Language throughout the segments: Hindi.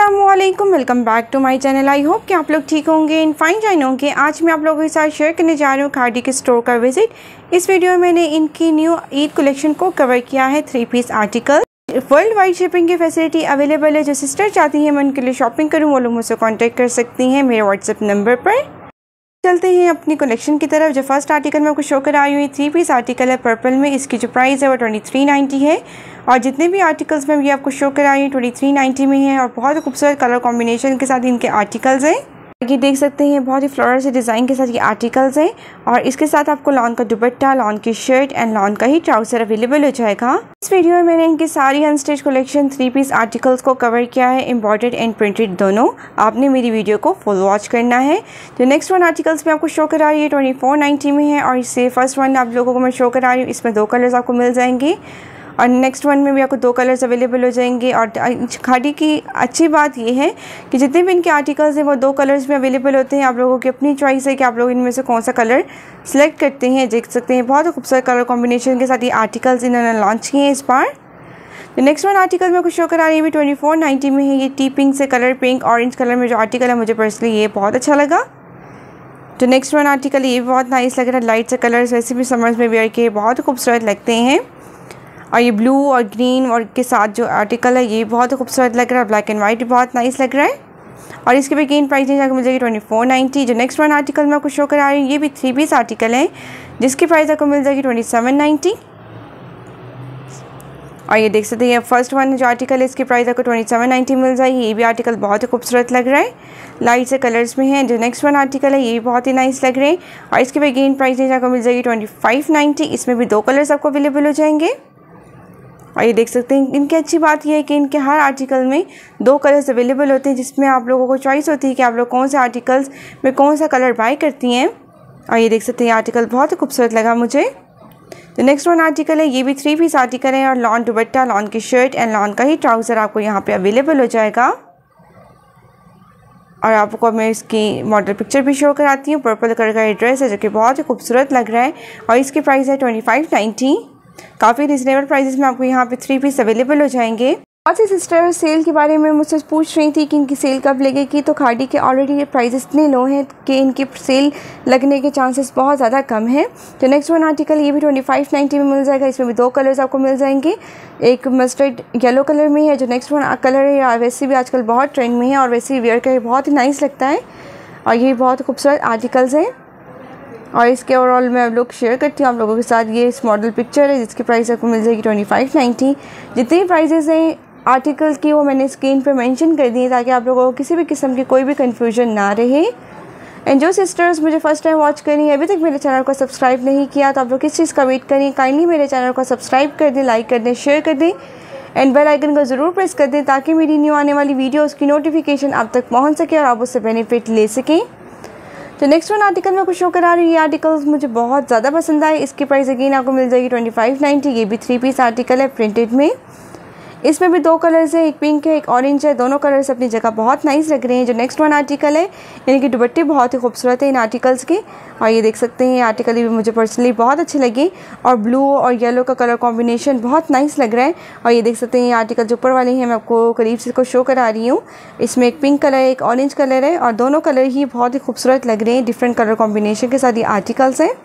अस्सलामुअलैकुम, welcome back to my channel. I hope कि आप लोग ठीक होंगे इन फाइन जाइन होंगे। आज मैं आप लोगों के साथ शेयर करने जा रही हूँ खादी के स्टोर का विजिट। इस वीडियो में मैंने इनकी न्यू ईद कलेक्शन को कवर किया है। 3 piece article world wide shipping की फैसिलिटी अवेलेबल है। जो सिस्टर चाहती हैं मैं उनके लिए शॉपिंग करूँ वो लोग मुझसे कॉन्टैक्ट कर सकती हैं मेरे व्हाट्सएप नंबर पर। चलते हैं अपनी कलेक्शन की तरफ। जो फर्स्ट आर्टिकल मैं आपको शो कर आई हुई 3 पीस आर्टिकल है पर्पल में। इसकी जो प्राइस है वो 2390 है और जितने भी आर्टिकल्स मैं ये आपको शो कर आई हूँ 2390 में है और बहुत खूबसूरत कलर कॉम्बिनेशन के साथ इनके आर्टिकल्स हैं। ये देख सकते हैं बहुत ही फ्लोरल से डिज़ाइन के साथ ये आर्टिकल्स हैं और इसके साथ आपको लॉन का दुपट्टा, लॉन की शर्ट एंड लॉन का ही ट्राउज़र अवेलेबल हो जाएगा। इस वीडियो में मैंने इनकी सारी अनस्टिच कलेक्शन 3 पीस आर्टिकल्स को कवर किया है, एम्ब्रॉयडर्ड एंड प्रिंटेड दोनों। आपने मेरी वीडियो को फुल वॉच करना है। जो नेक्स्ट वन आर्टिकल्स में आपको शो करा रही है 2490 में है और इससे फर्स्ट वन आप लोगों को मैं शो करा रही हूँ। इसमें 2 कलर्स आपको मिल जाएंगे और नेक्स्ट वन में भी आपको 2 कलर्स अवेलेबल हो जाएंगे। और खादी की अच्छी बात ये है कि जितने भी इनके आर्टिकल्स हैं वो 2 कलर्स में अवेलेबल होते हैं। आप लोगों की अपनी चॉइस है कि आप लोग इनमें से कौन सा कलर सेलेक्ट करते हैं। देख सकते हैं बहुत खूबसूरत कलर कॉम्बिनेशन के साथ ये आर्टिकल्स इन्होंने लॉन्च किए हैं इस बार। तो नेक्स्ट वन आर्टिकल मैं कुछ शो करा रही है 2490 में है। ये टी पिंक से कलर पिंक ऑरेंज कलर में जो आर्टिकल है मुझे पर्सनली ये बहुत अच्छा लगा। तो नेक्स्ट वन आर्टिकल ये भी बहुत नाइस लग रहा है। लाइट से कलर्स वैसे भी समर्स में वेयर किए बहुत खूबसूरत लगते हैं और ये ब्लू और ग्रीन और के साथ जो आर्टिकल है ये बहुत खूबसूरत लग रहा है। ब्लैक एंड वाइट भी बहुत नाइस लग रहा है और इसके भी गेन प्राइस आपको मिल जाएगी 2490। जो नेक्स्ट वन आर्टिकल मैं आपको शो करा रही हूँ ये भी 3 पीस आर्टिकल है जिसकी प्राइस आपको मिल जाएगी 2790। और ये देख सकते हैं फर्स्ट वन जो आर्टिकल है इसकी प्राइस आपको 2790 मिल जाएगी। ये भी आर्टिकल बहुत ही खूबसूरत लग रहा है, लाइट से कलर्स में है। जो नेक्स्ट वन आर्टिकल है ये भी बहुत ही नाइस लग रहे हैं और इसके भी गेन प्राइस आपको मिल जाएगी 2590। इसमें भी 2 कलर्स आपको अवेलेबल हो जाएंगे और ये देख सकते हैं इनकी अच्छी बात यह है कि इनके हर आर्टिकल में 2 कलर्स अवेलेबल होते हैं जिसमें आप लोगों को चॉइस होती है कि आप लोग कौन से आर्टिकल्स में कौन सा कलर बाय करती हैं। और ये देख सकते हैं आर्टिकल बहुत ही खूबसूरत लगा मुझे। तो नेक्स्ट वन आर्टिकल है ये भी 3 पीस आर्टिकल है और लॉन दुपट्टा, लॉन की शर्ट एंड लॉन का ही ट्राउज़र आपको यहाँ पे अवेलेबल हो जाएगा। और आपको मैं इसकी मॉडल पिक्चर भी शो कराती हूँ। पर्पल कलर का ड्रेस है जो कि बहुत ही खूबसूरत लग रहा है और इसकी प्राइस है 2590। काफ़ी रिजनेबल प्राइसेस में आपको यहाँ पे 3 पीस अवेलेबल हो जाएंगे। बहुत सी सिस्टर सेल के बारे में मुझसे पूछ रही थी कि इनकी सेल कब लगेगी। तो खादी के ऑलरेडी प्राइसेस इतने लो हैं कि इनकी सेल लगने के चांसेस बहुत ज़्यादा कम है। तो नेक्स्ट वन आर्टिकल ये भी 2590 में मिल जाएगा। इसमें भी 2 कलर्स आपको मिल जाएंगे। एक मस्टर्ड येलो कलर में है। जो नेक्स्ट वन कलर है वैसे भी आजकल बहुत ट्रेंड में है और वैसे ही वेयर कर बहुत ही नाइस लगता है और ये बहुत खूबसूरत आर्टिकल्स हैं। और इसके ओवरऑल मैं आप लोग शेयर करती हूँ आप लोगों के साथ। ये इस मॉडल पिक्चर है जिसकी प्राइस आपको मिल जाएगी 2590। जितनी प्राइसेस हैं आर्टिकल की वो मैंने स्क्रीन पे मेंशन कर दी है ताकि आप लोगों को किसी भी किस्म की कोई भी कन्फ्यूजन ना रहे। एंड जो सिस्टर्स मुझे फर्स्ट टाइम वॉच करी है अभी तक मेरे चैनल को सब्सक्राइब नहीं किया तो आप लोग किस चीज़ का वेट करें। काइंडली मेरे चैनल को सब्सक्राइब कर दें, लाइक कर दें, शेयर कर दें एंड बेल आइकन को ज़रूर प्रेस कर दें ताकि मेरी न्यू आने वाली वीडियोज़ की नोटिफिकेशन आप तक पहुँच सके और आप उससे बेनिफिट ले सकें। तो नेक्स्ट वन आर्टिकल मैं कुछ शो करा रही हूँ। ये आर्टिकल्स मुझे बहुत ज़्यादा पसंद आए। इसकी प्राइस अगेन आपको मिल जाएगी 2590। ये भी 3 पीस आर्टिकल है प्रिंटेड में। इसमें भी 2 कलर्स है, एक पिंक है एक ऑरेंज है। दोनों कलर्स अपनी जगह बहुत नाइस लग रहे हैं। जो नेक्स्ट वन आर्टिकल है यानी कि दुपट्टे बहुत ही खूबसूरत है इन आर्टिकल्स के और ये देख सकते हैं ये आर्टिकल भी मुझे पर्सनली बहुत अच्छे लगे और ब्लू और येलो का कलर कॉम्बिनेशन बहुत नाइस लग रहा है। और ये देख सकते हैं ये आर्टिकल जो ऊपर वाले हैं मैं आपको करीब से इसको शो करा रही हूँ। इसमें एक पिंक कलर है एक ऑरेंज कलर है और दोनों कलर ही बहुत ही खूबसूरत लग रहे हैं। डिफरेंट कलर कॉम्बिनेशन के साथ ये आर्टिकल्स हैं।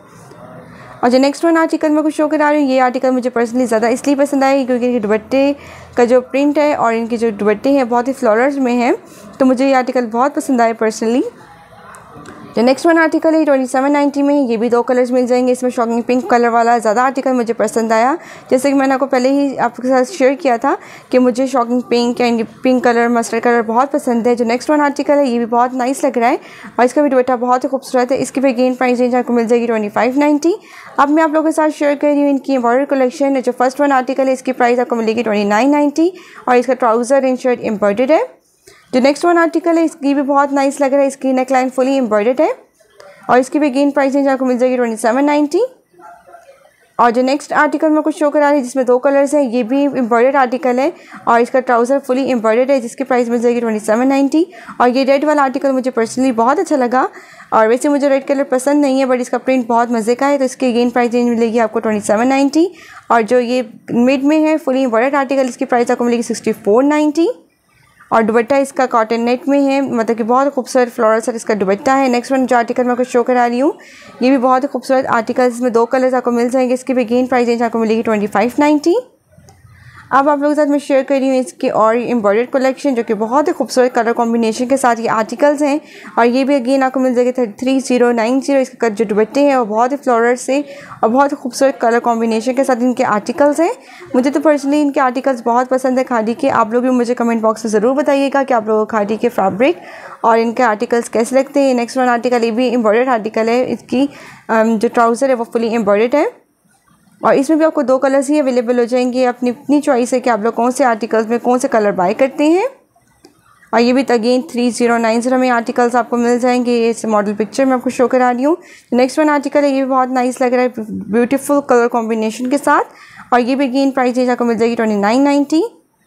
और जो नेक्स्ट वन आर्टिकल मैं कुछ शो करा रही हूँ ये आर्टिकल मुझे पर्सनली ज़्यादा इसलिए पसंद आया क्योंकि इनके दुपट्टे का जो प्रिंट है और इनके जो दुपट्टे हैं बहुत ही फ्लोरल्स में हैं तो मुझे ये आर्टिकल बहुत पसंद आया पर्सनली। जो नेक्स्ट वन आर्टिकल है 2790 में ये भी 2 कलर्स मिल जाएंगे। इसमें शॉकिंग पिंक कलर वाला ज़्यादा आर्टिकल मुझे पसंद आया। जैसे कि मैंने आपको पहले ही आपके साथ शेयर किया था कि मुझे shocking pink and pink colour mustard colour बहुत पसंद है। जो नेक्स्ट वन आर्टिकल है ये भी बहुत नाइस लग रहा है और इसका भी दुपट्टा बहुत ही खूबसूरत है। इसकी भी गेन प्राइस रेंज आपको मिल जाएगी 2590। अब मैं आप लोगों के साथ शेयर कर रही हूँ इनकी एम्ब्रॉयडरी कलेक्शन है। जो फर्स्ट वन आर्टिकल है इसकी प्राइस आपको मिलेगी 2990 और इसका ट्राउज़र एंड शर्ट एम्ब्रॉयडर्ड है। जो नेक्स्ट वन आर्टिकल है इसकी भी बहुत नाइस लग रहा है। इसकी नेक लाइन फुली एम्ब्रॉयडर्ड है और इसकी भी गेन प्राइस रेंज आपको मिल जाएगी 2790। और जो नेक्स्ट आर्टिकल मैं कुछ शो करा रही हूँ जिसमें 2 कलर्स हैं ये भी एम्ब्रॉयडर्ड आर्टिकल है और इसका ट्राउज़र फुली एम्ब्रॉयडर्ड है जिसकी प्राइस मिल जाएगी 2790। और ये रेड वाला आर्टिकल मुझे पर्सनली बहुत अच्छा लगा और वैसे मुझे रेड कलर पसंद नहीं है बट इसका प्रिंट बहुत मज़े का है तो इसकी गेन प्राइस रेंज मिलेगी आपको 2790। और जो ये मिड में है फुली एम्ब्रॉयडर्ड आर्टिकल इसकी प्राइस आपको मिलेगी 6490। और दुपट्टा इसका कॉटन नेट में है, मतलब कि बहुत खूबसूरत फ्लोरल सा इसका दुपट्टा है। नेक्स्ट वन जो आर्टिकल मैं आपको शो करा रही हूँ ये भी बहुत ही खूबसूरत आर्टिकल, इसमें 2 कलर्स आपको मिल जाएंगे। इसकी भी अगेन प्राइस रेंज आपको मिलेगी 2590। अब आप लोगों के साथ मैं शेयर कर रही हूँ इसके और एम्ब्रॉयडर्ड कलेक्शन, जो कि बहुत ही खूबसूरत कलर कॉम्बिनेशन के साथ ये आर्टिकल्स हैं। और ये भी अगेन आपको मिल जाएगा 3090। इसके जो दुपट्टे हैं वो बहुत ही फ्लोरल से और बहुत ही खूबसूरत कलर कॉम्बिनेशन के साथ इनके आर्टिकल्स हैं। मुझे तो पर्सनली इनके आर्टिकल्स बहुत पसंद है खादी के। आप लोग भी मुझे कमेंट बॉक्स में ज़रूर बताइएगा कि आप लोगों को खादी के फैब्रिक और इनके आर्टिकल्स कैसे लगते हैं। नेक्स्ट वन आर्टिकल ये भी एम्ब्रॉयडर्ड आर्टिकल है। इसकी जो ट्राउज़र है वो फुली एम्ब्रॉयडर्ड है और इसमें भी आपको 2 कलर्स ही अवेलेबल हो जाएंगे। अपनी अपनी चॉइस है कि आप लोग कौन से आर्टिकल्स में कौन से कलर बाय करते हैं। और ये भी अगेन 3090 में आर्टिकल्स आपको मिल जाएंगे। ये इस मॉडल पिक्चर में आपको शो करा रही हूँ। नेक्स्ट वन आर्टिकल है, ये भी बहुत नाइस लग रहा है ब्यूटीफुल कलर कॉम्बिनेशन के साथ। और ये भी अगेन प्राइस रेंज आपको मिल जाएगी 2990।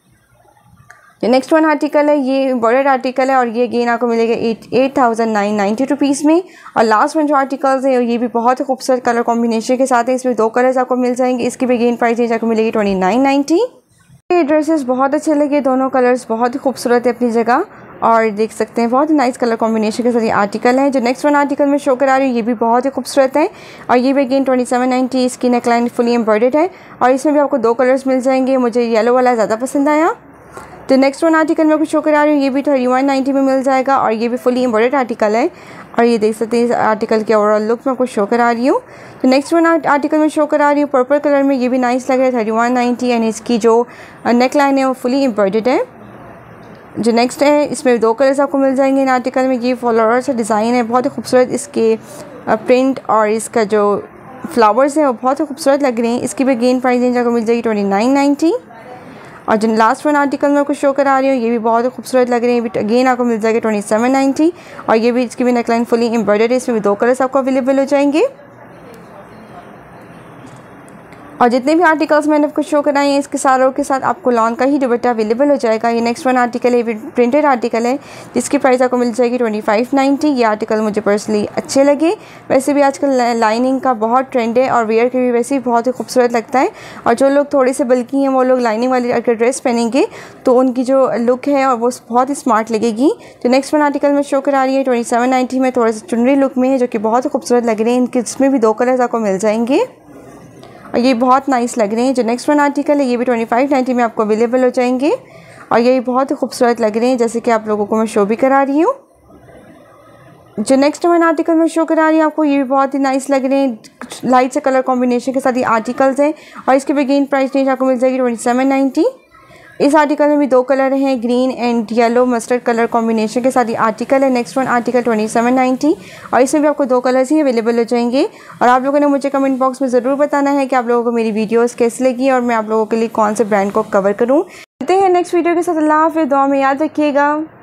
जो नेक्स्ट वन आर्टिकल है ये एम्ब्रॉयडर्ड आर्टिकल है और ये अगेन आपको मिलेगा 8990 रुपीज़ में। और लास्ट वन जो आर्टिकल्स है ये भी बहुत ही खूबसूरत कलर कॉम्बिनेशन के साथ है। इसमें 2 कलर्स आपको मिल जाएंगे। इसकी भी अगेन प्राइस रेंज आपको मिलेगी 2990। ये ड्रेसेस बहुत अच्छे लगे, दोनों कलर्स बहुत ही खूबसूरत है अपनी जगह और देख सकते हैं बहुत ही नाइस कलर कॉम्बिनेशन के साथ ये आर्टिकल है। जो नेक्स्ट वन आर्टिकल में शो करा रही हूँ ये भी बहुत ही खूबसूरत है और ये भी अगेन 2790। इसकी नेकलाइन फुली एम्ब्रॉयडर्ड है और इसमें भी आपको 2 कलर्स मिल जाएंगे। मुझे येलो वाला ज़्यादा पसंद आया। तो नेक्स्ट वन आर्टिकल मैं आपको शो करा रही हूँ ये भी 3190 में मिल जाएगा और ये भी फुली एम्ब्रॉयडर्ड आर्टिकल है। और ये देख सकते हैं इस आर्टिकल के ओवरऑल लुक मैं आपको शो करा रही हूँ। तो नेक्स्ट वन आर्टिकल में शो करा रही हूँ पर्पल कलर में, ये भी नाइस लग रहा है 3190 एंड इसकी जो नेक लाइन है वो फुली एम्ब्रॉयडर्ड है। जो नेक्स्ट है इसमें 2 कलर्स आपको मिल जाएंगे इन आर्टिकल में। ये फ्लोरल सा डिज़ाइन है, बहुत ही खूबसूरत इसके प्रिंट और इसका जो फ्लावर्स हैं वो बहुत ही खूबसूरत लग रहे हैं। इसकी भी गेन प्राइस रेंज आपको मिल जाएगी 2990। और जो लास्ट वन आर्टिकल मैं आपको शो करा रही हूँ ये भी बहुत खूबसूरत लग रहे हैं। अगेन आपको मिल जाएगा 2790 और ये भी इसकी भी नेकलाइन फुली एम्ब्रॉयडर्ड है। इसमें भी 2 कलर्स आपको अवेलेबल हो जाएंगे। और जितने भी आर्टिकल्स मैंने आपको शो कराए हैं इसके सारों के साथ आपको लॉन का ही दुपट्टा अवेलेबल हो जाएगा। ये नेक्स्ट वन आर्टिकल है, प्रिंटेड आर्टिकल है जिसकी प्राइस आपको मिल जाएगी 2590। ये आर्टिकल मुझे पर्सनली अच्छे लगे। वैसे भी आजकल लाइनिंग का बहुत ट्रेंड है और वेयर के भी वैसे ही बहुत ही खूबसूरत लगता है। और जो लोग थोड़े से बल्कि हैं वो लोग लाइनिंग वाली अगर ड्रेस पहनेंगे तो उनकी जो लुक है और वो बहुत ही स्मार्ट लगेगी। तो नेक्स्ट वन आर्टिकल में शो करा रही है 2790 में, थोड़े से चुनरी लुक में है जो कि बहुत ही खूबसूरत लग रहे हैं। इनके इसमें भी 2 कलर्स आपको मिल जाएंगे और ये बहुत नाइस लग रहे हैं। जो नेक्स्ट वन आर्टिकल है ये भी 2590 में आपको अवेलेबल हो जाएंगे और ये बहुत ही खूबसूरत लग रहे हैं जैसे कि आप लोगों को मैं शो भी करा रही हूँ। जो नेक्स्ट वन आर्टिकल में शो करा रही हूँ आपको ये भी बहुत ही नाइस लग रहे हैं, लाइट से कलर कॉम्बिनेशन के साथ ये आर्टिकल्स हैं और इसके बिगिन प्राइस रेंज आपको मिल जाएगी 2790। इस आर्टिकल में भी 2 कलर हैं, green and yellow mustard colour combination के साथ ये आर्टिकल है। नेक्स्ट वन आर्टिकल 2790 और इसमें भी आपको 2 कलर्स ही अवेलेबल हो जाएंगे। और आप लोगों ने मुझे कमेंट बॉक्स में ज़रूर बताना है कि आप लोगों को मेरी वीडियोस कैसी लगी और मैं आप लोगों के लिए कौन से ब्रांड को कवर करूँ। मिलते हैं नेक्स्ट वीडियो के साथ। अल्लाह हाफ़िज़, दुआ में याद रखिएगा।